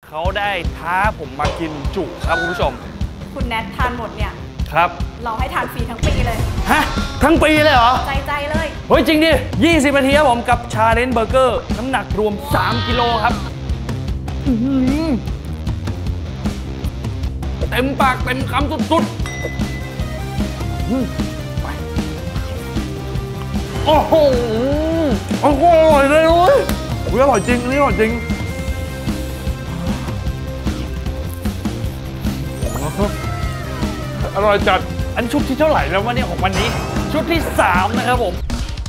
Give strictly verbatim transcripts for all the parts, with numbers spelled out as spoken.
เขาได้ท้าผมมากินจุครับคุณผู้ชมคุณแนททานหมดเนี่ยครับเราให้ทานฟรีทั้งปีเลยฮะทั้งปีเลยเหรอใจใจเลยเฮ้ยจริงดิยี่สิบนาทีครับผมกับชาเลนจ์เบอร์เกอร์น้ำหนักรวมสามกิโลครับเต็มปากเต็มคำสุดๆไปโอ้โหโอ้โหอร่อยเลยเว้ยอร่อยจริงนี่อร่อยจริงอร่อยจัดอันชุดที่เท่าไหร่แล้ววะเนี่ยของวันนี้ชุดที่สามนะครับผม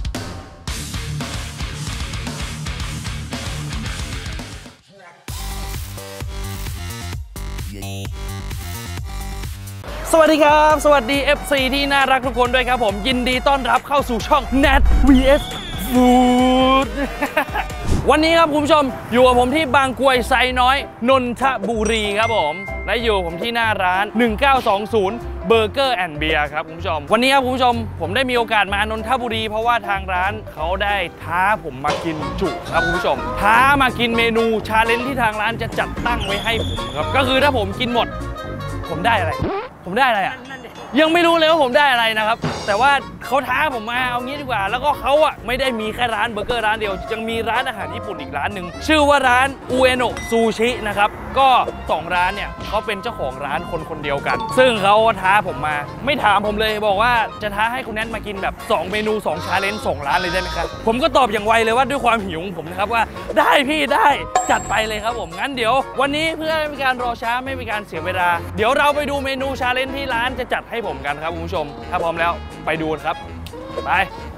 สวัสดีครับสวัสดี เอฟ ซี ที่น่ารักทุกคนด้วยครับผมยินดีต้อนรับเข้าสู่ช่อง แนท วี เอส Food วันนี้ครับคุณผู้ชมอยู่กับผมที่บางกรวยไซน้อยนนทบุรีครับผมและอยู่ผมที่หน้าร้านหนึ่งเก้าสองศูนย์เบอร์เกอร์แอนด์เบียร์ครับคุณผู้ชมวันนี้ครับคุณผู้ชมผมได้มีโอกาสมานนทบุรีเพราะว่าทางร้านเขาได้ท้าผมมากินจุครับคุณผู้ชมท้ามากินเมนูชาเลนจ์ที่ทางร้านจะจัดตั้งไว้ให้ผมครับก็คือถ้าผมกินหมดผมได้อะไรผมได้อะไรอ่ะยังไม่รู้เลยว่าผมได้อะไรนะครับแต่ว่าเขาท้าผมมาเอางี้ดีกว่าแล้วก็เขาอ่ะไม่ได้มีแค่ร้านเบอร์เกอร์ร้านเดียวยังมีร้านอาหารญี่ปุ่นอีกร้านหนึ่งชื่อว่าร้านอุเอโนะซูชินะครับก็สองร้านเนี่ยเขาเป็นเจ้าของร้านคนคนเดียวกันซึ่งเขาท้าผมมาไม่ถามผมเลยบอกว่าจะท้าให้คุณแนทมากินแบบสองเมนูสองชาเลนจ์สองร้านเลยได้ไหมครับผมก็ตอบอย่างไวเลยว่าด้วยความหิวของผมนะครับว่าได้พี่ได้จัดไปเลยครับผมงั้นเดี๋ยววันนี้เพื่อไม่มีการรอช้าไม่มีการเสียเวลาเดี๋ยวเราไปดูเมนูชาเลนจ์ที่ร้านจะจัดให้ผมกันครับคุณผู้ชมถ้าพร้อมแล้วไปดูครับไป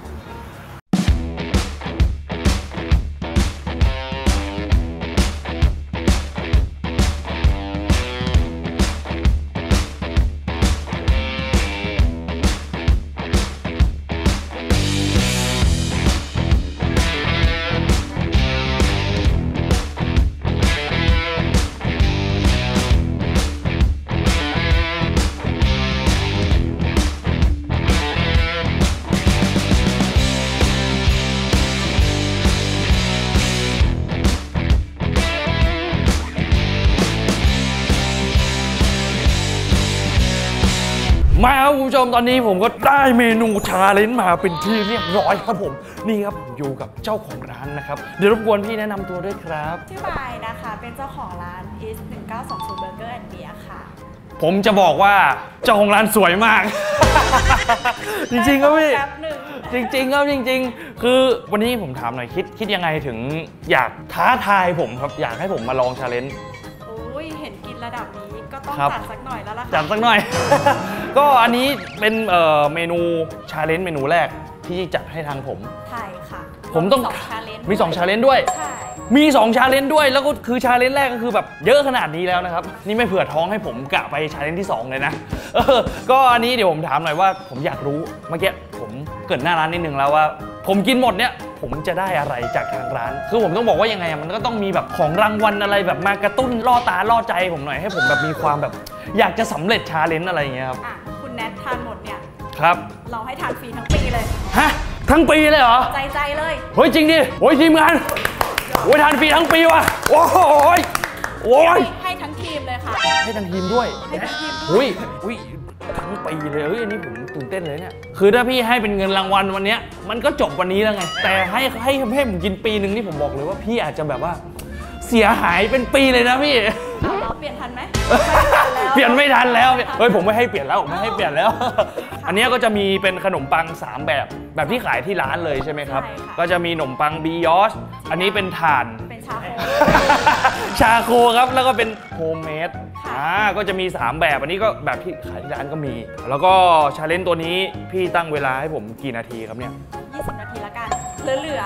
มาครับคุณผู้ชมตอนนี้ผมก็ได้เมนูชาเลนจ์มาเป็นที่เรียบร้อยครับผมนี่ครับผมอยู่กับเจ้าของร้านนะครับเดี๋ยวรบกวนพี่แนะนำตัวด้วยครับชื่อบายนะคะเป็นเจ้าของร้าน อีสต์ หนึ่งเก้าสองศูนย์ Burger and Beer ค่ะผมจะบอกว่าเจ้าของร้านสวยมาก จริงๆก็พี่จริงๆก็จริงๆคือวันนี้ผมถามหน่อยคิดคิดยังไงถึงอยากท้าทายผมครับอยากให้ผมมาลองชาเลนจ์โอ้ยเห็นกินระดับนี้ก็ต้องจัดสักหน่อยแล้วล่ะค่ะจัดสักหน่อย ก็อันนี้เป็นเอ่อเมนูชาเลนจ์เมนูแรกที่จัดให้ทางผมใช่ค่ะผมต้องมีสองชาเลนจ์ด้วยใช่มีสองชาเลนจ์ด้วยแล้วก็คือชาเลนจ์แรกก็คือแบบเยอะขนาดนี้แล้วนะครับนี่ไม่เผื่อท้องให้ผมกะไปชาเลนจ์ที่สองเลยนะเออก็อันนี้เดี๋ยวผมถามหน่อยว่าผมอยากรู้เมื่อกี้ผมเกิดหน้าร้านนิดนึงแล้วว่าผมกินหมดเนี่ยผมจะได้อะไรจากทางร้านคือผมต้องบอกว่ายังไงมันก็ต้องมีแบบของรางวัลอะไรแบบมากระตุ้นล่อตาล่อใจผมหน่อยให้ผมแบบมีความแบบอยากจะสำเร็จชาเลนจ์อะไรอย่างเงี้ยครับอ่ะคุณแนททานหมดเนี่ยครับเราให้ทานฟรีทั้งปีเลยฮะทั้งปีเลยเหรอใจใจเลยเฮ้ยจริงดิโอ้ยทีมงานโอ้ยทานฟรีทั้งปีว่ะโอ้ยโอ้ยให้ทั้งทีมเลยค่ะให้ทั้งทีมด้วยให้ทั้งทีมอุ้ยอุ้ยทั้งปีเลยเฮ้ยอันนี้ผมตื่นเต้นเลยเนี่ยคือถ้าพี่ให้เป็นเงินรางวัลวันนี้มันก็จบวันนี้แล้วไงแต่ให้ให้ให้ผมกินปีหนึ่งนี่ผมบอกเลยว่าพี่อาจจะแบบว่าเสียหายเป็นปีเลยนะพี่เราเปลี่ยนทันไหมเปลี่ยนไม่ทันแล้วเฮ้ยผมไม่ให้เปลี่ยนแล้วผมไม่ให้เปลี่ยนแล้วอันนี้ก็จะมีเป็นขนมปังสามแบบแบบที่ขายที่ร้านเลยใช่ไหมครับก็จะมีขนมปังบียอชอันนี้เป็นถ่านเป็นชาโคชาโคครับแล้วก็เป็นโฮมเมดอ่าก็จะมีสามแบบอันนี้ก็แบบที่ขายที่ร้านก็มีแล้วก็ชาเลนจ์ตัวนี้พี่ตั้งเวลาให้ผมกี่นาทีครับเนี่ยยี่สิบนาทีละกันเหลือ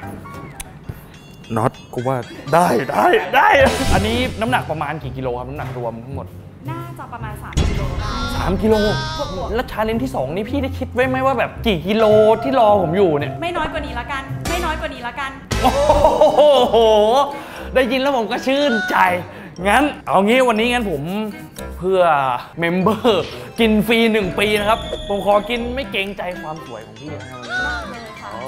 น็อตกูว่าได้ได้ได้อันนี้น้ำหนักประมาณกี่กิโลครับน้ำหนักรวมทั้งหมดน่าจะประมาณสามกิโลได้สามกิโลแล้วชาเลนจ์ที่สองนี่พี่ได้คิดไว้ไหมว่าแบบกี่กิโลที่รอผมอยู่เนี่ยไม่น้อยกว่านี้ละกันไม่น้อยกว่านี้ละกันโอ้โหได้ยินแล้วผมก็ชื่นใจงั้นเอางี้วันนี้งั้นผมเพื่อเมมเบอร์กินฟรีหนึ่งปีนะครับผมขอกินไม่เกรงใจความสวยของพี่นะ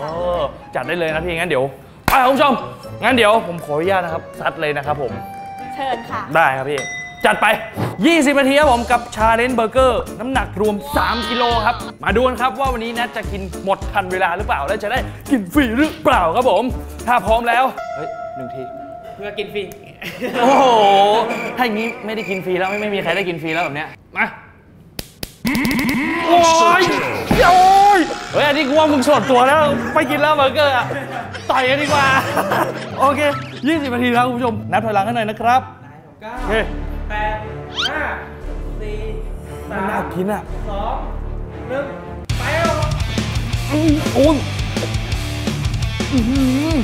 จัดได้เลยนะพี่งั้นเดี๋ยวไปคุณผู้ชมงั้นเดี๋ยวผมขออนุญาตนะครับซัดเลยนะครับผมเชิญค่ะได้ครับพี่จัดไปยี่สิบนาทีครับผมกับชาเลนจ์เบอร์เกอร์น้ำหนักรวมสามกิโลครับมาดูกันครับว่าวันนี้แนทจะกินหมดทันเวลาหรือเปล่าและจะได้กินฟรีหรือเปล่าครับผมถ้าพร้อมแล้วเฮ้ยหนึ่งทีเพื่อกินฟรีโอ้โหถ้าอย่างนี้ไม่ได้กินฟรีแล้วไม่ไม่มีใครได้กินฟรีแล้วแบบเนี้ยมาโอ้ยโอ้ยเฮ้ยอันนี้กูว่ามึงสดตัวแล้วไปกินแล้วเบอร์เกอร์อะต่อยกันดีกว่าโอเคยี่สิบนาทีแล้วคุณผู้ชมนับถอยหลังกันหน่อยนะครับเก้าแปดห้าสี่สามน่ากินอ่ะสองหนึ่งไปแล้วอืมโอ้ยอืม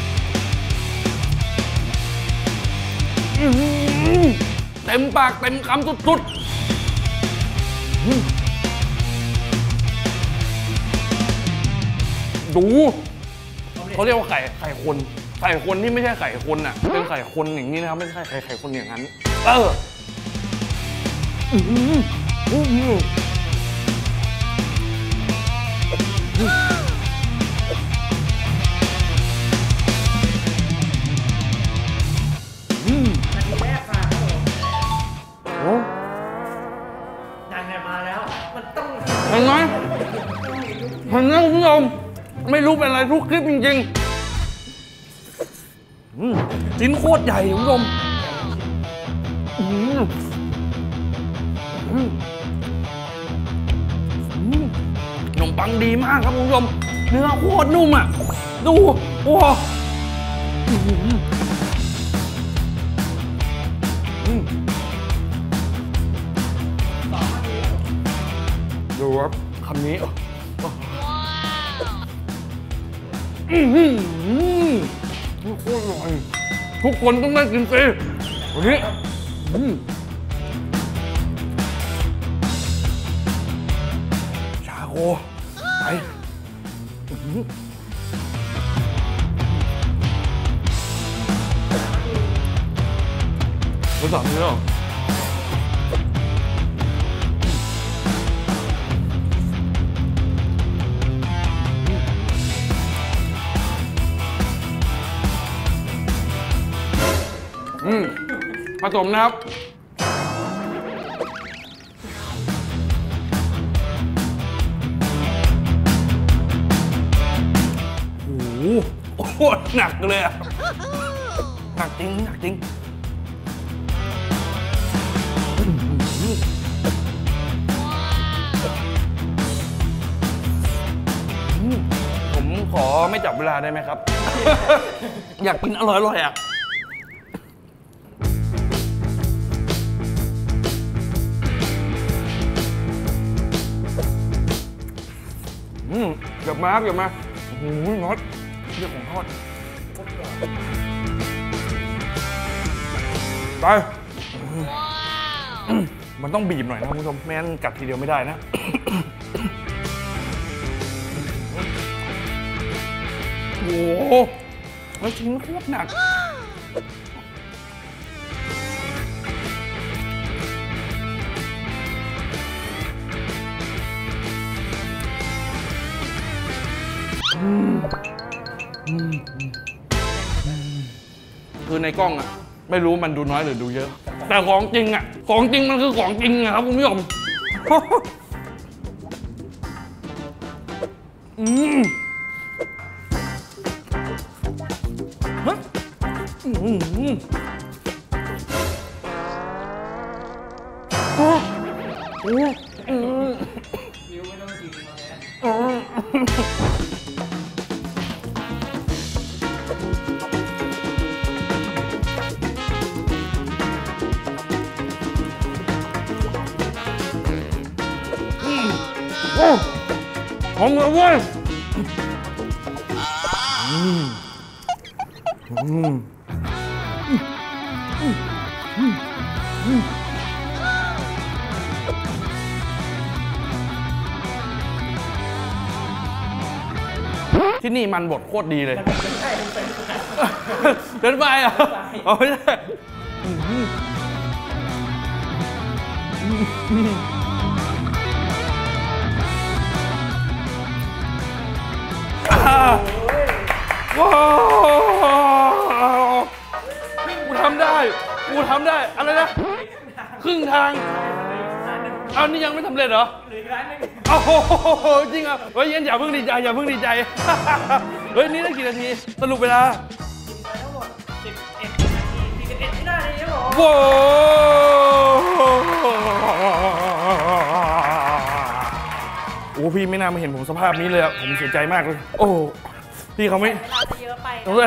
เต็มปากเต็มคำสุดๆดูเขาเรียกว่าไข่ไข่คนไข่คนที่ไม่ใช่ไข่คนอ่ะเป็นไข่คนอย่างนี้นะครับไม่ใช่ไข่ไข่คนอย่างนั้นเออนาทีแรกค่ะครับผมยังไงมาแล้วมันต้องเห็นไหมเห็นไหมคุณผู้ชมไม่รู้เป็นอะไรทุกคลิปจริงๆชิ้นโคตรใหญ่คุณผู้ชมขนมปังดีมากครับคุณผู้ชมเนื้อโคตรนุ่มอ่ะดูโอ้ดูครับคำนี้อืมโคตรอร่อยทุกคนต้องได้กินฟรีวันนี้ชาโคไปรู้จักไหมล่ะอืมผสมนะครับโอ้โหโคตรหนักเลยอะหนักจริงหนักจริงผมขอไม่จับเวลาได้ไหมครับ อยากกินอร่อยๆอ่ะอืมเกือบมาเกือบมาโอ้โหน็อตเรื่องของทอดไปมันต้องบีบหน่อยนะคุณผู้ชมไม่งั้นกัดทีเดียวไม่ได้นะโอ้โหแล้วชิ้นโคตรหนักคือในกล้องอะไม่รู้มันดูน้อยหรือดูเยอะแต่ของจริงอะของจริงมันคือของจริงอะครับคุณผู้ชมอืมฮะอืมโอ้โหวิวไม่ต้องกินมาแล้วหอมเลยเว้ยที่นี่มันบดโคตรดีเลยเดินไปอ่ะเอาไม่ได้ว้าวกูทำได้กูทอะไรนะครึ่งทางเอานี่ยังไม่สำเร็จเหรอหรือร้านนึงโอ้โหจริงอ่ะเฮ้ยยันอย่าเพิ่งดีใจอย่าเพิ่งดีใจเฮ้ยนี่ได้กี่นาทีสรุปเวลาทั้งหมดสิบเอ็ดนาทีสี่สิบเอ็ดวินาทีครับผมโว้โอ้พี่ไม่น่ามาเห็นผมสภาพนี้เลยอะผมเสียใจมากเลยโอ้พี่เขาไม่เวลาจะเยอะไป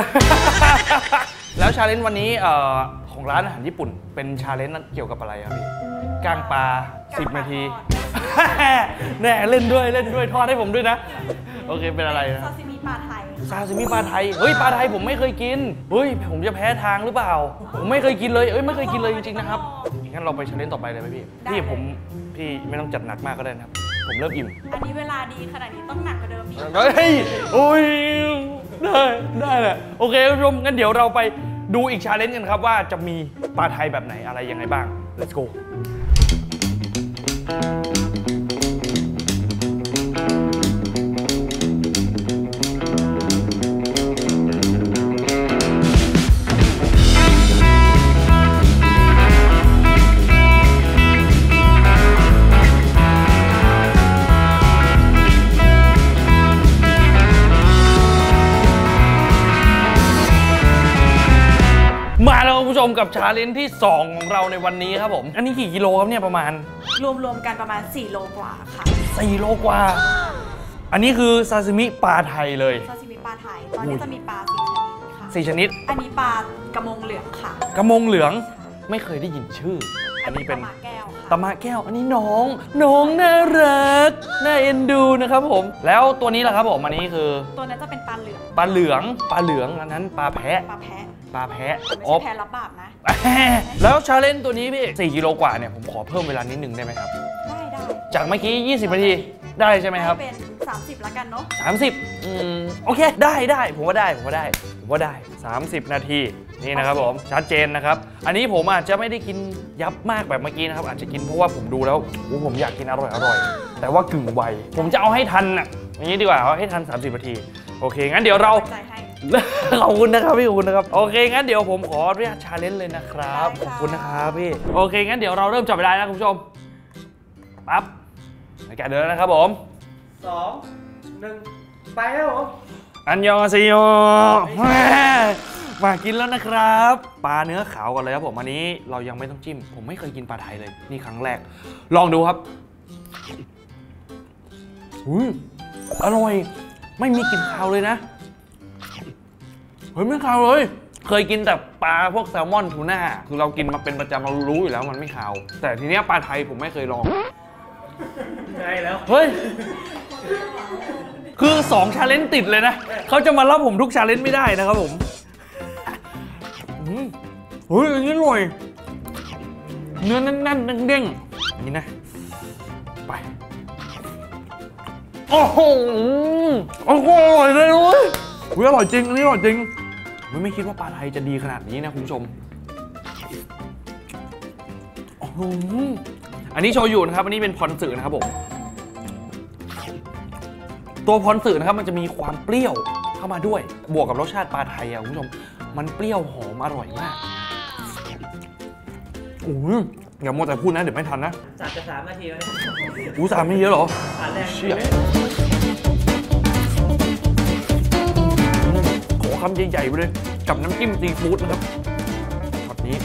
แล้วชาเลนจ์วันนี้เอ่อของร้านอาหารญี่ปุ่นเป็นชาเลนจ์เกี่ยวกับอะไรครับพี่ก้างปลาสิบนาทีแน่เล่นด้วยเล่นด้วยทอดให้ผมด้วยนะโอเคเป็นอะไรนะซาซิมิปลาไทยซาซิมิปลาไทยเฮ้ยปลาไทยผมไม่เคยกินเฮ้ยผมจะแพ้ทางหรือเปล่าผมไม่เคยกินเลยเอ้ยไม่เคยกินเลยจริงๆนะครับงั้นเราไปชาเลนจ์ต่อไปเลยไหมพี่พี่ผมพี่ไม่ต้องจัดหนักมากก็ได้นะครับผมเริ่มอิ่มอันนี้เวลาดีขนาดนี้ต้องหนักกว่าเดิมอีกเฮ้ยโอ้ยได้ได้แหละโอเคคุณผู้ชมงั้นเดี๋ยวเราไปดูอีกชาเลนจ์กันครับว่าจะมีปลาไทยแบบไหนอะไรยังไงบ้าง let's goมาแล้วคุณผู้ชมกับชาเลนจ์ที่สองของเราในวันนี้ครับผมอันนี้กี่กิโลครับเนี่ยประมาณรวมๆกันประมาณสี่โลกว่าค่ะสี่โลกว่าอันนี้คือซาซิมิปลาไทยเลยซาซิมิปลาไทยตอนนี้จะมีปลาสี่ชนิดค่ะสี่ชนิดอันนี้ปลากระมงเหลืองค่ะกระมงเหลืองไม่เคยได้ยินชื่ออันนี้เป็นตะมะแก้วค่ะตะมะแก้วอันนี้น้องน้องน่ารักน่าเอ็นดูนะครับผมแล้วตัวนี้ล่ะครับผมอันนี้คือตัวนั้นจะเป็นปลาเหลืองปลาเหลืองปลาเหลืองอันนั้นปลาแพะปลาแพะปลาแพะไม่ใช่แพะรับบาปนะแล้วชาเลนจ์ตัวนี้พี่สี่กิโลกว่าเนี่ยผมขอเพิ่มเวลานิดนึงได้ไหมครับได้ได้จากเมื่อกี้ยี่สิบนาทีได้ใช่ไหมครับเป็นสามสิบแล้วกันเนาะสามสิบอืมโอเคได้ได้ผมว่าได้ผมว่าได้ผมว่าได้สามสิบนาทีนี่นะครับผมชัดเจนนะครับอันนี้ผมอาจจะไม่ได้กินยับมากแบบเมื่อกี้นะครับอาจจะกินเพราะว่าผมดูแล้วผมอยากกินอร่อยอร่อยแต่ว่ากึ่งไวผมจะเอาให้ทันอ่ะอย่างนี้ดีกว่าเอาให้ทันสามสิบนาทีโอเคงั้นเดี๋ยวเราขอบคุณนะครับพี่ขอบคุณนะครับโอเคงั้นเดี๋ยวผมขออนุญาตชาเลนจ์เลยนะครับขอบคุณนะครับพี่โอเคงั้นเดี๋ยวเราเริ่มจับเวลานะคุณผู้ชมปั๊บในการเดินนะครับผมสองหนึ่งไปแล้วผมอันยองอาเซโยมากินแล้วนะครับปลาเนื้อขาวก่อนเลยครับผมอันนี้เรายังไม่ต้องจิ้มผมไม่เคยกินปลาไทยเลยนี่ครั้งแรกลองดูครับอุ้ยอร่อยไม่มีกลิ่นคาวเลยนะเฮ้ยไม่คาวเลยเคยกินแต่ปลาพวกแซลมอนทูน่าคือเรากินมาเป็นประจำเรารู้อยู่แล้วมันไม่คาวแต่ทีเนี้ยปลาไทยผมไม่เคยลองใช่แล้วเฮ้ยคือสองชาเลนจ์ติดเลยนะเขาจะมารับผมทุกชาเลนจ์ไม่ได้นะครับผมเฮ้ยอันนี้อร่อยเนื้อแน่นๆเด้งๆนี่นะไปโอ้โหอร่อยเลยเว้ยอร่อยจริงอันนี้อร่อยจริงไม่คิดว่าปลาไทยจะดีขนาดนี้นะคุณผู้ชมอันนี้โชยุนะครับอันนี้เป็นพอนสึนะครับผมตัวพอนสึนะครับมันจะมีความเปรี้ยวเข้ามาด้วยบวกกับรสชาติปลาไทยอ่ะคุณผู้ชมมันเปรี้ยวหอมอร่อยมากโอ้ยอย่ามัวแต่พูดนะเดี๋ยวไม่ทันนะจัดจะสามนาทีแล้วอู้สามไม่เยอะหรอเชี่ยขอคำใหญ่ๆไปเลยกับน้ำจิ้มซีฟู้ดนะครับช็อตนี้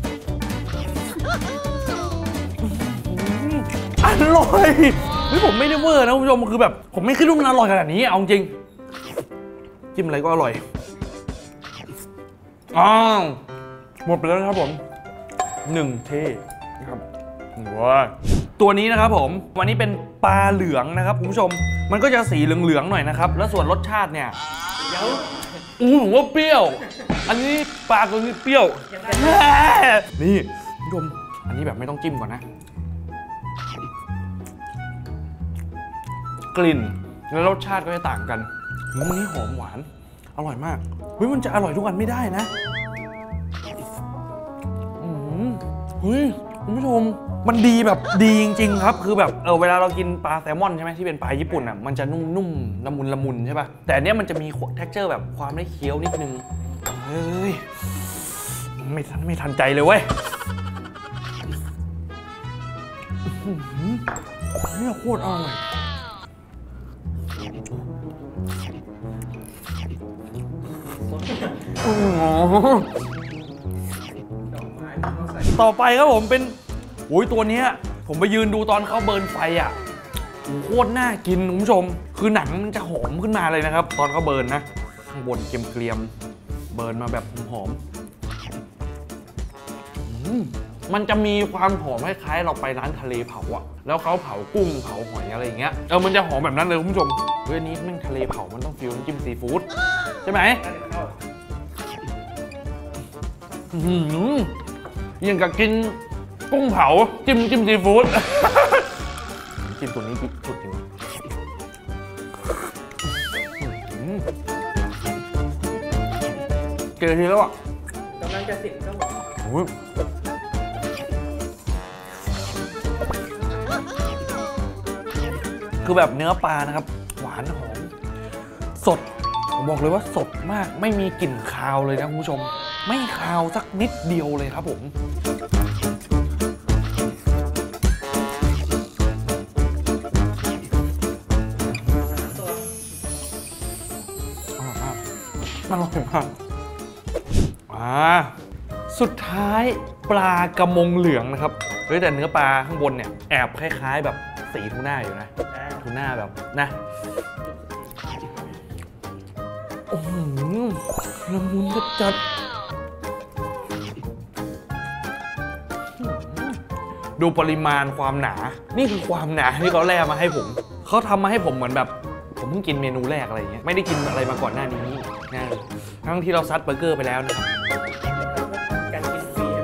อร่อยนี่ผมไม่ได้เวอร์นะคุณผู้ชมคือแบบผมไม่คิดว่ามันอร่อยขนาดนี้เอาจริงจิ้มอะไรก็อร่อยอ้าวหมดไปแล้วนะครับผมหนึ่งเท่นะครับว้าตัวนี้นะครับผมวันนี้เป็นปลาเหลืองนะครับคุณผู้ชมมันก็จะสีเหลืองๆหน่อยนะครับแล้วส่วนรสชาติเนี่ยเดี๋ยวอู้หูว่าเปรี้ยวอันนี้ปลาตัวนี้เปรี้ยวนี่คุณผู้ชมอันนี้แบบไม่ต้องจิ้มก่อนนะกลิ่นและรสชาติก็จะต่างกันมันนี้หอมหวานอร่อยมากเฮ้ยมันจะอร่อยทุกอันไม่ได้นะเฮ้ยคุณผู้ชมมันดีแบบดีจริงๆครับคือแบบเออเวลาเรากินปลาแซลมอนใช่ไหมที่เป็นปลาญี่ปุ่นอ่ะมันจะนุ่มๆละมุนละมุนใช่ป่ะแต่อันเนี้ยมันจะมีเท็กเจอร์แบบความได้เคี้ยวนิดนึงเฮ้ยไม่ทันไม่ทันใจเลยเว้ยเนี่ยโคตรอร่อยต่อไปครับผมเป็นโอ้ยตัวเนี้ยผมไปยืนดูตอนเขาเบิร์นไฟอ่ะโคตรน่ากินคุณผู้ชมคือหนังมันจะหอมขึ้นมาเลยนะครับตอนเขาเบิร์นนะข้างบนเกรียมๆเบิร์นมาแบบหอมมันจะมีความหอมคล้ายๆเราไปร้านทะเลเผาอะแล้วเขาเผากุ้งเผาหอยอะไรอย่างเงี้ยเออมันจะหอมแบบนั้นเลยคุณผู้ชมเฮ้ยอันนี้แม่งทะเลเผามันต้องฟิลน้ำจิ้มซีฟู้ดใช่ไหมยังกับกินกุ้งเผาจิ้มจิ้มซีฟู้ดจิ้มตัวนี้สุดจริงเกลือทีแล้วอ่ะกำลังจะสิบก็หมดคือแบบเนื้อปลานะครับหวานหอมสดผมบอกเลยว่าสดมากไม่มีกลิ่นคาวเลยนะคุณผู้ชมไม่คาวสักนิดเดียวเลยครับผมอร่อยมากอ่าสุดท้ายปลากระมงเหลืองนะครับเฮ้ยแต่เนื้อปลาข้างบนเนี่ยแอบคล้ายๆแบบสีทูน่าอยู่นะทูน่าแบบนะโอ้โหละมุนจัดดูปริมาณความหนานี่คือความหนาที่เขาแล่มาให้ผมเขาทำมาให้ผมเหมือนแบบผมเพิ่งกินเมนูแรกอะไรอย่างเงี้ยไม่ได้กินอะไรมาก่อนหน้านี้นะทั้งที่เราซัดเบอร์เกอร์ไปแล้วนะครับการกินฟรีใช่ไหม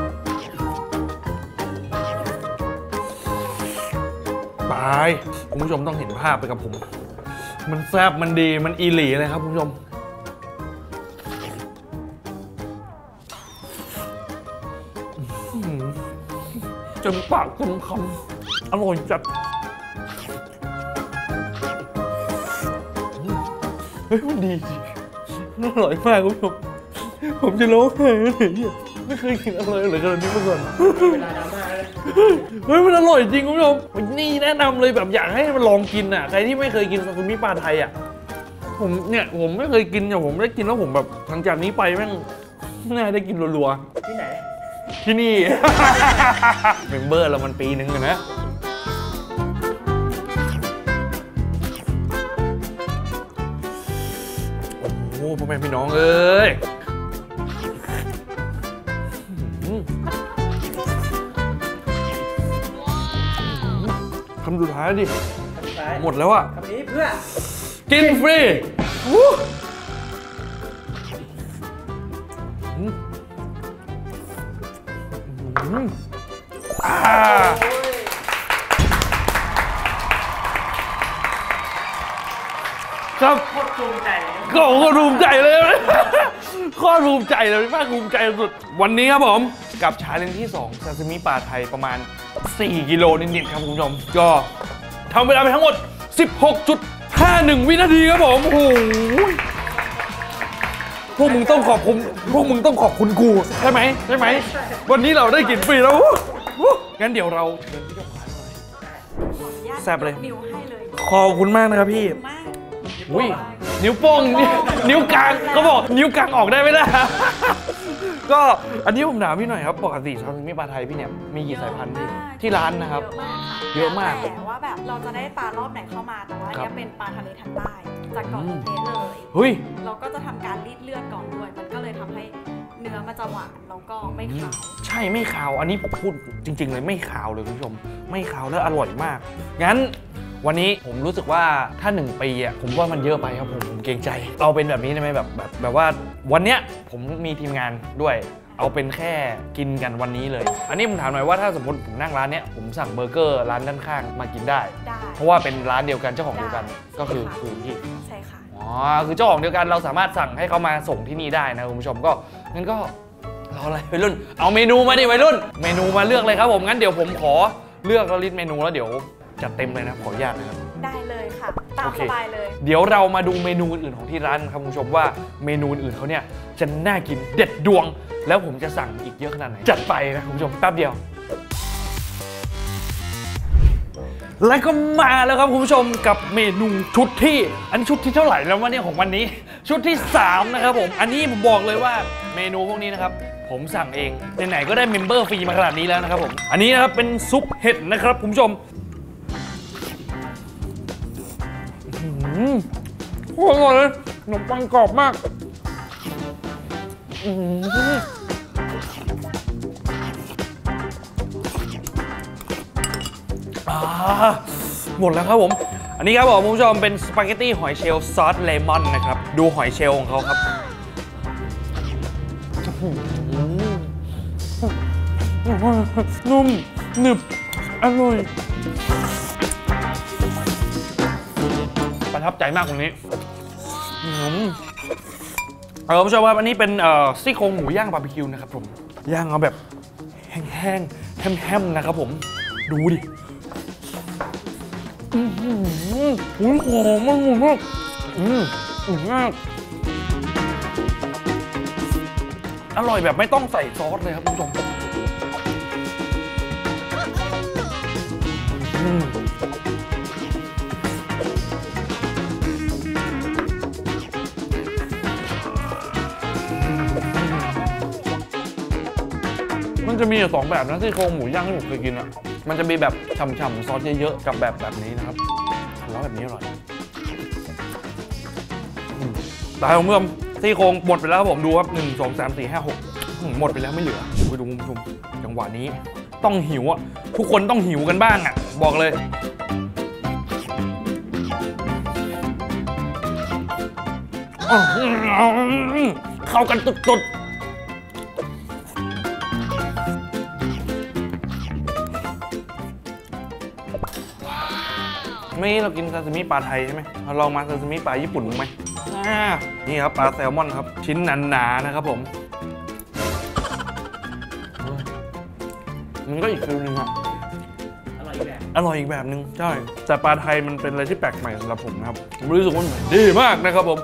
ตายคุณผู้ชมต้องเห็นภาพไปกับผมมันแซ่บมันดีมันอีหลีเลยครับคุณผู้ชมจนปากจนคำอร่อยจัดเฮ้ยมันดีจริงอร่อยมากคุณผู้ชมผมจะร้องไห้เลยไม่เคยกินอร่อยเลยขนาดนี้มาก่อนเวลาดราม่าเลยเฮ้ยมันอร่อยจริงคุณผู้ชมนี่แนะนำเลยแบบอยากให้มันลองกินอ่ะใครที่ไม่เคยกินซาซิมิปลาไทยอ่ะผมเนี่ยผมไม่เคยกินอย่างผมได้กินแล้วผมแบบหลังจากนี้ไปแม่งน่าได้กินรัวๆที่ไหนที่นี่เมมเบอร์เรามันปีนึงนะโอ้โหพ่อแม่พี่น้องเอ้ยคำสุดท้ายดิหมดแล้วอ่ะคำนี้เพื่อกินฟรีอ่าครับโคตรภูมิใจก็โคตรภูมิใจเลยโคตรภูมิใจเลยมากภูมิใจสุดวันนี้ครับผมกับชาเลนจ์ที่สองซาซิมิปลาไทยประมาณสี่กิโลนิดๆครับคุณผู้ชมก็ทำเวลาไปทั้งหมด สิบหกจุดห้าหนึ่ง วินาทีครับผมโอ้โหพวกมึงต้องขอบคุณพวกมึงต้องขอบคุณกูใช่ไหมใช่ไหมวันนี้เราได้กินฟรีแล้วงั้นเดี๋ยวเราเชิญพี่เจ้าของร้านเลยแซ่บเลยขอบคุณมากนะครับพี่อุ้ยนิ้วโป้งนิ้วกลางเขาบอกนิ้วกลางออกได้ไหมล่ะก็อันนี้ผมถามพี่หน่อยครับปกติซาซิมิปลาไทยพี่เนี่ยมีกี่สายพันธุ์ที่ร้านนะครับเยอะมากแต่ว่าแบบเราจะได้ปลารอบไหนเข้ามาแต่ว่าอันนี้เป็นปลาทะเลทางใต้จากเกาะอินเตเลยเฮ้ยเราก็จะทำการรีดเลือดก่อนด้วยมันก็เลยทำให้เนื้อมันจะหวานแล้วก็ไม่ขาวใช่ไม่ขาวอันนี้ผมพูดจริงๆเลยไม่ขาวเลยคุณผู้ชมไม่ขาวและอร่อยมากงั้นวันนี้ผมรู้สึกว่าถ้าหนึ่งปีอ่ะผมว่ามันเยอะไปครับผมผมเกรงใจเอาเป็นแบบนี้ได้ไหมแบบแบบแบบว่าวันเนี้ยผมมีทีมงานด้วยเอาเป็นแค่กินกันวันนี้เลยอันนี้ผมถามหน่อยว่าถ้าสมมติผมนั่งร้านเนี้ยผมสั่งเบอร์เกอร์ร้านด้านข้างมากินได้เพราะว่าเป็นร้านเดียวกันเจ้าของเดียวกันก็คือคือพี่ใช่ค่ะอ๋อคือเจ้าของเดียวกันเราสามารถสั่งให้เขามาส่งที่นี่ได้นะคุณผู้ชมก็งั้นก็รออะไรวัยรุ่นเอาเมนูมาดิวัยรุ่นเมนูมาเลือกเลยครับผมงั้นเดี๋ยวผมขอเลือกลิสต์เมนูแล้วเดี๋ยวจัดเต็มเลยนะขออนุญาตนะครับได้เลยค่ะตามสบายเลยเดี๋ยวเรามาดูเมนูอื่นของที่ร้านครับคุณผู้ชมว่าเมนูอื่นเขาเนี่ยจะน่ากินเด็ดดวงแล้วผมจะสั่งอีกเยอะขนาดไหนจัดไปนะคุณผู้ชมแป๊บเดียวและก็มาแล้วครับคุณผู้ชมกับเมนูชุดที่อันนี้ชุดที่เท่าไหร่แล้ววะเนี่ยของวันนี้ชุดที่สามนะครับผมอันนี้ผมบอกเลยว่าเมนูพวกนี้นะครับผมสั่งเองไหนๆก็ได้เมมเบอร์ฟรีมาขนาดนี้แล้วนะครับผมอันนี้นะครับเป็นซุปเห็ดนะครับคุณผู้ชมโอ้โหอร่อยเลยขนมปังกรอบมากหมดแล้วครับผมอันนี้ครับผมคุณผู้ชมเป็นสปาเกตตี้หอยเชลล์ซอสเลมอนนะครับดูหอยเชลล์ของเขาครับนุ่มหนึบอร่อยประทับใจมากตรงนี้เออคุณผู้ชมครับอันนี้เป็นซี่โครงหมูย่างบาร์บีคิวนะครับผมย่างเอาแบบแห้งๆแฮมๆนะครับผมดูดิอืมอืมอืมหอมมากมากอืมอืมมากอร่อยแบบไม่ต้องใส่ซอสเลยครับคุณผู้ชมมันจะมีอยู่สองแบบนะที่โครงหมูย่างที่ผมเคยกินอ่ะมันจะมีแบบฉ่ำๆซอสเยอะๆกับแบบแบบนี้นะครับแล้วแบบนี้อร่อยตายของเมื่อซี่โครงหมดไปแล้วครับผมดูครับหนึ่งสองสามสี่ห้าหกหมดไปแล้วไม่เหลือไปดูคุณผู้ชมจังหวะนี้ต้องหิวอ่ะทุกคนต้องหิวกันบ้างอ่ะบอกเลยเข้ากันตุดๆไม่เรากินซาซิมิปลาไทยใช่ไหมเราลองมาซาซิมิปลาญี่ปุ่นไหมนี่ครับปลาแซลมอนครับชิ้นหนาๆนะครับผมมันก็อีกฟิลนึงครับอร่อยอีกแบบอร่อยอีกแบบนึงใช่แต่ปลาไทยมันเป็นอะไรที่แปลกใหม่สำหรับผมนะครับผมรู้สึกว่ามันดีมากนะครับผม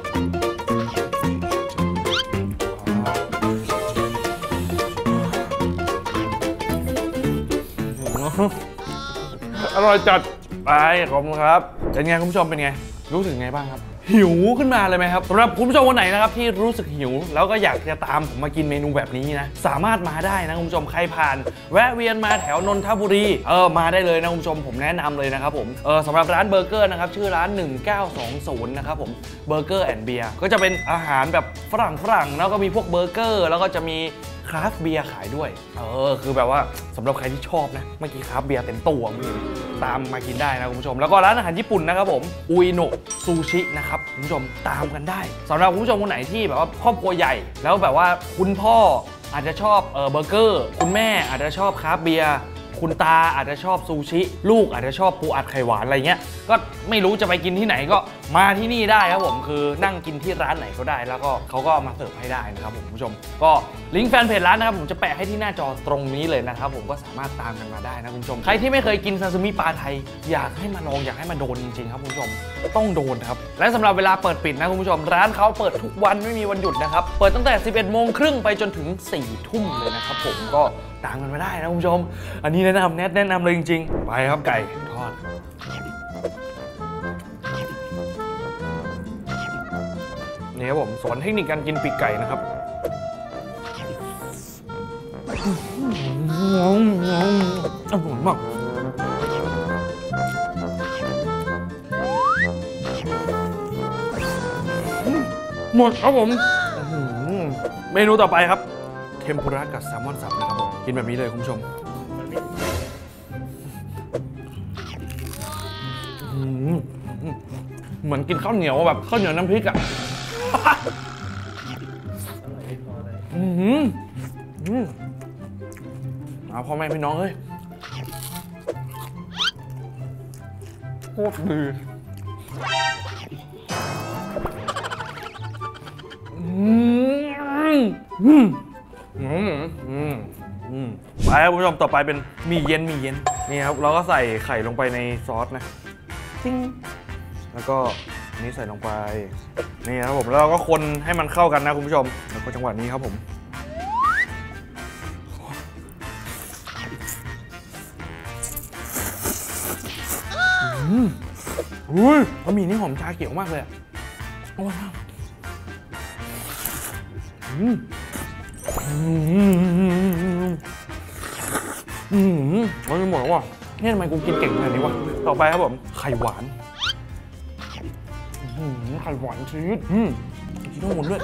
อร่อยจัดไปขอบคุณครับเป็นไงคุณผู้ชมเป็นไงรู้สึกไงบ้างครับหิวขึ้นมาเลยไหมครับสำหรับคุณผู้ชมคนไหนนะครับที่รู้สึกหิวแล้วก็อยากจะตามผมมากินเมนูแบบนี้นะสามารถมาได้นะคุณผู้ชมใครผ่านแวะเวียนมาแถวนนทบุรีเออมาได้เลยนะคุณผู้ชมผมแนะนำเลยนะครับผมเออสำหรับร้านเบอร์เกอร์นะครับชื่อร้านหนึ่งเก้าสองศูนย์นะครับผมเบอร์เกอร์แอนด์เบียร์ก็จะเป็นอาหารแบบฝรั่งฝรั่งแล้วก็มีพวกเบอร์เกอร์แล้วก็จะมีคราฟต์เบียร์ขายด้วยเออคือแบบว่าสำหรับใครที่ชอบนะเมื่อกี้คราฟต์เบียร์เต็มตัวมือตามมากินได้นะคุณผู้ชมแล้วก็ร้านอาหารญี่ปุ่นนะครับผมอุยโนะซูชินะครับคุณผู้ชมตามกันได้สำหรับคุณผู้ชมคนไหนที่แบบว่าครอบครัวใหญ่แล้วแบบว่าคุณพ่ออาจจะชอบเออเบอร์เกอร์คุณแม่อาจจะชอบคราฟต์เบียร์คุณตาอาจจะชอบซูชิลูกอาจจะชอบปูอัดไข่หวานอะไรเงี้ยก็ไม่รู้จะไปกินที่ไหนก็มาที่นี่ได้ครับผมคือนั่งกินที่ร้านไหนก็ได้แล้วก็เขาก็มาเสิร์ฟให้ได้นะครับผมคุณผู้ชมก็ลิงก์แฟนเพจร้านนะครับผมจะแปะให้ที่หน้าจอตรงนี้เลยนะครับผมก็สามารถตามกันมาได้นะคุณผู้ชมใครที่ไม่เคยกินซาซิมิปลาไทยอยากให้มาลองอยากให้มาโดนจริงๆครับคุณผู้ชมต้องโดนครับและสำหรับเวลาเปิดปิดนะคุณผู้ชมร้านเขาเปิดทุกวันไม่มีวันหยุดนะครับเปิดตั้งแต่สิบเอ็ดโมงครึ่งไปจนถึงสี่ทุ่มเลยนะครับผมก็ตามกันมาได้นะคุณผู้ชมอันนี้แนะนำแนะแนะนำเลยจริงๆไปครับไก่ทอดนี่ครับผมสอนเทคนิคการกินปีกไก่นะครับอร่อยมากหมดครับผมเมนูต่อไปครับเทมปุระกับแซลมอนสับนะครับผมกินแบบนี้เลยคุณผู้ชมเหมือนกินข้าวเหนียวแบบข้าวเหนียวน้ำพริกอ่ะอืมอืมเอาพ่อแม่พี่น้องเฮ้ยโคตรดีอืมอืมอืมอืมอืมไปครับคุณผู้ชมต่อไปเป็นหมี่เย็นหมี่เย็นนี่ครับเราก็ใส่ไข่ลงไปในซอสนะจิ้งแล้วก็นี่ใส่ลงไปนี่ครับผมแล้วเราก็คนให้มันเข้ากันนะคุณผู้ชมแล้วก็จังหวะนี้ครับผมอืมอุ้ยบะหมี่นี่หอมชาเขียวมากเลยโอ้ยอืมอืมอืมมันจะหมดแล้วว่ะนี่ทำไมกูกินเก่งขนาดนี้วะต่อไปครับผมไข่หวานอืมไข่หวานชีสอืมกินทั้งหมดด้วย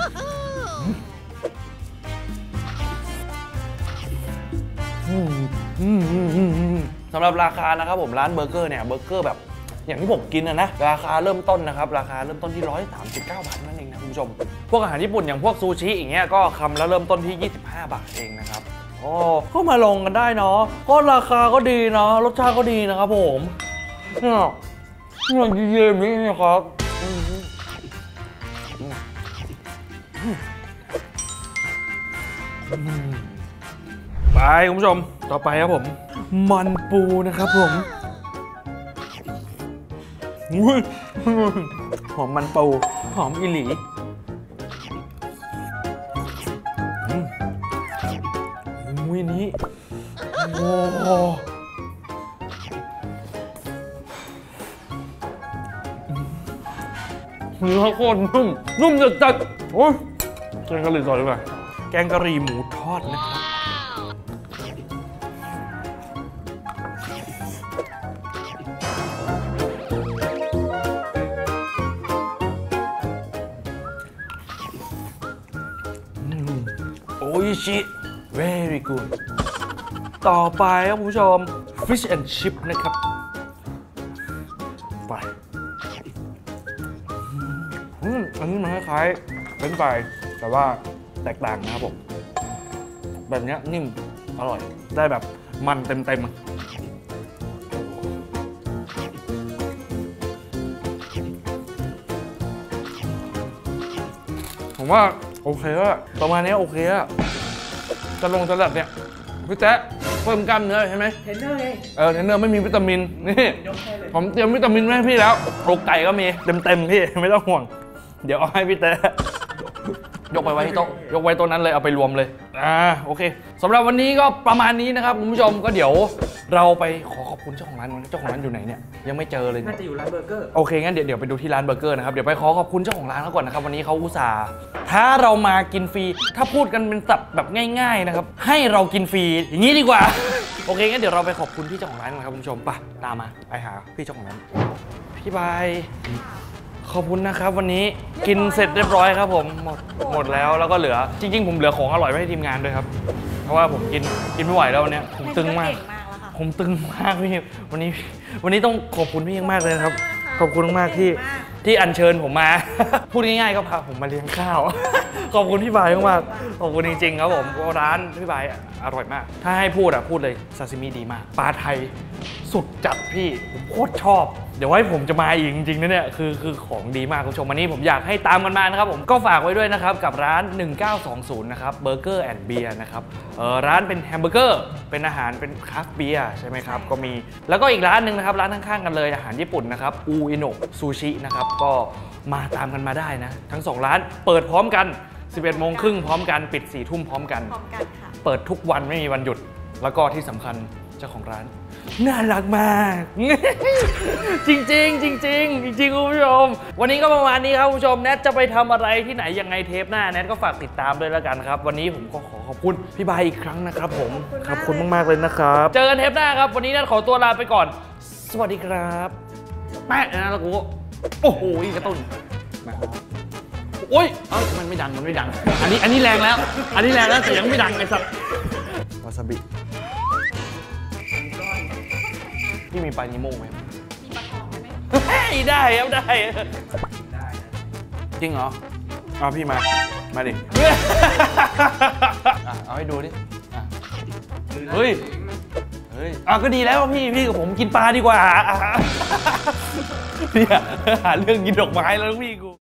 สำหรับราคานะครับผมร้านเบอร์เกอร์เนี่ยเบอร์เกอร์แบบอย่างที่ผมกินนะนะราคาเริ่มต้นนะครับราคาเริ่มต้นที่หนึ่งร้อยสามสิบเก้าบาทนั่นเองนะคุณผู้ชมพวกอาหารญี่ปุ่นอย่างพวกซูชิอย่างเงี้ยก็คำละเริ่มต้นที่ยี่สิบห้าบาทเองนะครับโอ้ก็มาลงกันได้เนาะก็ราคาก็ดีเนาะรสชาติก็ดีนะครับผมเนี่ยเนี่ยเย็นๆนี่นะครับไปคุณผู้ชมต่อไปครับผมมันปูนะครับผมอุ้ยหอมมันปูหอมอิหลีอุ้ยนี้โอ้โหเนื้อโคตรนุ่มนุ่มจัดจัดโอ้ยแกงกะหรี่ต่อดีกว่าแกงกะหรี่หมูทอดนะครับโอ้ยชิ very good ต่อไปครับคุณผู้ชม fish and chip นะครับไปอืมอันนี้มันคล้ายๆเป็นไฟแต่ว่าแตกต่างนะครับผมแบบนี้นิ่มอร่อยได้แบบมันเต็มๆผมว่าโอเคแล้วประมาณนี้โอเคแล้วจะลงจะหลับเนี่ยพี่แจ๊ะเพิ่มกล้ามเนื้อใช่ไหมเทรนเนอร์ไงเออเทรนเนอร์ไม่มีวิตามินนี่ผมเตรียมวิตามินไว้ให้พี่แล้วอกไก่ก็มีเต็มๆพี่ไม่ต้องห่วงเดี๋ยวเอาให้พี่แจ๊ะยกไปไว้ที่โต๊ะยกไว้โต๊ะนั้นเลยเอาไปรวมเลยอ่าโอเคสำหรับวันนี้ก็ประมาณนี้นะครับคุณผู้ชมก็เดี๋ยวเราไปขอขอบคุณเจ้าของร้านเจ้าของร้านอยู่ไหนเนี่ยยังไม่เจอเลยน่าจะอยู่ร้านเบอร์เกอร์โอเคงั้นเดี๋ยวเดี๋ยวไปดูที่ร้านเบอร์เกอร์นะครับเดี๋ยวไปขอขอบคุณเจ้าของร้านเขาก่อนนะครับวันนี้เขาอุตส่าห์ถ้าเรามากินฟรีถ้าพูดกันเป็นศัพท์แบบง่ายๆนะครับให้เรากินฟรีอย่างนี้ดีกว่าโอเคงั้นเดี๋ยวเราไปขอบคุณพี่เจ้าของร้านกันครับคุณผู้ชมไปตามมาไปหาพี่เจ้าของร้านพี่บายขอบคุณนะครับวันนี้กินเสร็จเรียบร้อยครับผมหมดหมดแล้วแล้วก็เหลือจริงๆผมเหลือของอร่อยไว้ให้ทีมงานด้วยครับเพราะว่าผมกินกินไม่ไหวแล้ววันนี้ผมตึงมากผมตึงมากพี่วันนี้วันนี้ต้องขอบคุณพี่มากเลยครับขอบคุณมากที่ที่อัญเชิญผมมาพูดง่ายๆก็พาผมมาเลี้ยงข้าวขอบคุณพี่บายมากๆขอบคุณจริงๆครับผมร้านพี่บายอร่อยมากถ้าให้พูดอะพูดเลยซาซิมิดีมากปลาไทยสุดจัดพี่ผมโคตรชอบเดี๋ยวไว้ผมจะมาอีกจริงๆนะเนี่ยคือคือของดีมากคุณผู้ชมวันนี้ผมอยากให้ตามกันมานะครับผมก็ฝากไว้ด้วยนะครับกับร้านหนึ่งเก้าสองศูนย์นะครับเบอร์เกอร์แอนด์เบียร์นะครับเออร้านเป็นแฮมเบอร์เกอร์เป็นอาหารเป็นคราฟต์เบียร์ใช่ไหมครับก็มีแล้วก็อีกร้านหนึ่งนะครับร้านข้างๆกันเลยอาหารญี่ปุ่นนะครับอูอิโนะซูชินะครับก็มาตามกันมาได้นะทั้งสองร้านเปิดพร้อมกันสิบเอ็ดโมงครึ่งพร้อมกันปิดสี่ทุ่มพร้อมกันพร้อมกันค่ะเปิดทุกวันไม่มีวันหยุดแล้วก็ที่สำคัญเจ้าของร้านน่ารักมากจริงจริงจริงจริงจริงคุณผู้ชมวันนี้ก็ประมาณนี้ครับคุณผู้ชมแนทจะไปทำอะไรที่ไหนยังไงเทปหน้าแนทก็ฝากติดตามด้วยแล้วกันครับวันนี้ผมก็ขอขอบคุณพี่บายอีกครั้งนะครับผมขอบคุณมากๆเลยนะครับเจอกันเทปหน้าครับวันนี้แนทขอตัวลาไปก่อนสวัสดีครับแป๊ะนะแล้วกูโอ้โหกระตุ้นโอ้ยเอ้ยมันไม่ดังมันไม่ดังอันนี้อันนี้แรงแล้วอันนี้แรงแล้วแต่ยังไม่ดังไอ้สัตว์วาซาบิพี่มีปลานิโม่ไหมมีปลาทองไหมได้ครับได้จริงเหรอเอาพี่มามาดิเอาให้ดูดิเฮ้ยเฮ้ยอ่ะก็ดีแล้วพี่พี่กับผมกินปลาดีกว่าเนี่ยหาเรื่องกินดอกไม้แล้วพี่กู